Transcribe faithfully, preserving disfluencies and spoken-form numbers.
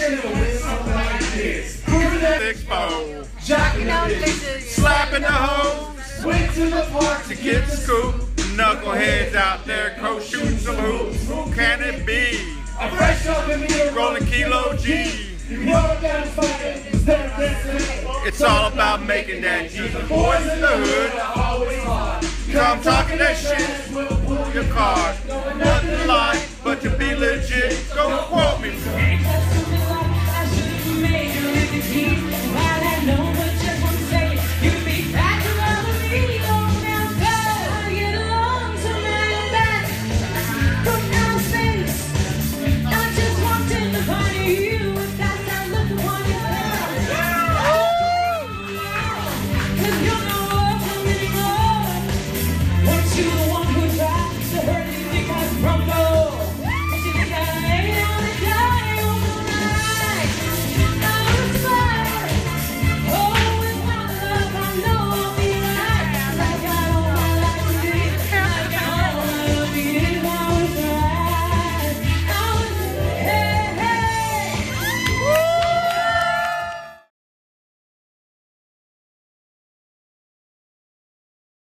Expo, jacking the bitches, slapping the hoes, went to the park to get the scoop. Knuckleheads out there, coach shooting some hoops. Who can it be? A fresh up in me, rolling Kilo G. It's all about making that G. The boys in the hood, come talking that shit. Your card, nothing like, but to be legit. Go quote me.